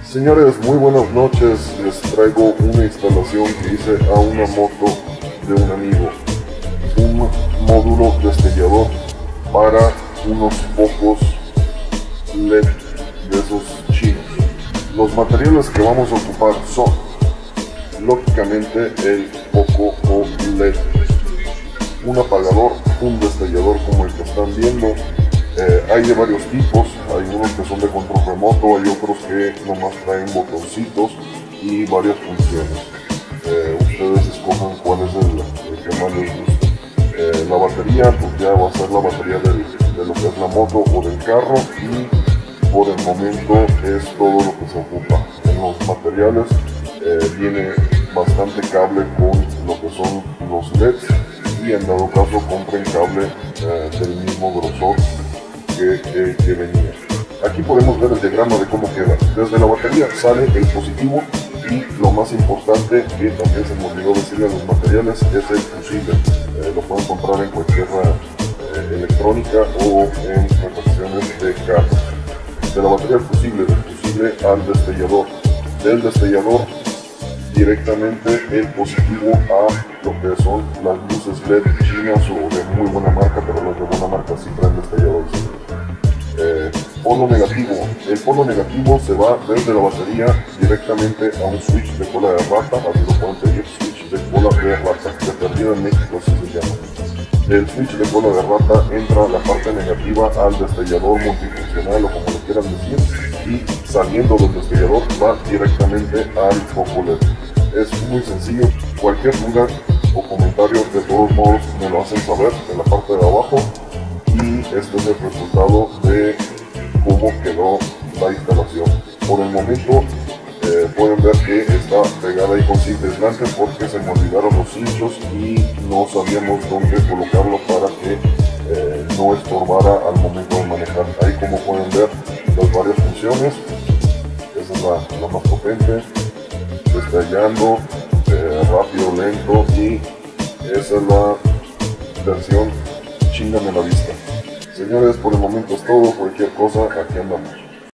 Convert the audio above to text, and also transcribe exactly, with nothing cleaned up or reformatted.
Señores, muy buenas noches. Les traigo una instalación que hice a una moto de un amigo. Un módulo destellador para unos focos L E D de esos chinos. Los materiales que vamos a ocupar son, lógicamente, el foco o L E D, un apagador, un destellador como el que están viendo. Eh, hay de varios tipos, hay unos que son de control remoto, hay otros que nomás traen botoncitos y varias funciones. Eh, ustedes escojan cuál es el, el que más les gusta. Eh, la batería, pues ya va a ser la batería del, de lo que es la moto o del carro, y por el momento es todo lo que se ocupa. En los materiales eh, viene bastante cable con lo que son los L E Ds, y en dado caso compren cable eh, del mismo grosor que, que, que venía. Aquí podemos ver el diagrama de cómo queda. Desde la batería sale el positivo, y lo más importante, que también se me olvidó decirle a los materiales, es el fusible. Eh, lo pueden comprar en cualquier eh, electrónica o en refacciones de carros. De la batería al fusible, del fusible al destellador, del destellador directamente el positivo a lo que son las luces L E D chinas o de muy buena marca, pero las de buena marca sí traen destelladores. Eh, polo negativo. El polo negativo se va desde la batería directamente a un switch de cola de rata, así lo pueden pedir, switch de cola de rata, de perdida en México así se llama. Del switch de cola de rata entra la parte negativa al destellador multifuncional, o como le quieran decir, y saliendo del destellador va directamente al foco L E D. Es muy sencillo. Cualquier duda o comentario, de todos modos me lo hacen saber en la parte de abajo, y este es el resultado de cómo quedó la instalación. Por el momento eh, pueden ver que está pegada ahí con cinta aislante porque se me olvidaron los hinchos y no sabíamos dónde colocarlo para que eh, no estorbara al momento de manejar. Ahí, como pueden ver, las varias funciones. Esa es la, la más potente, destallando, eh, rápido, lento, y esa es la versión chingame la vista. Señores, por el momento es todo. Cualquier cosa, aquí andamos.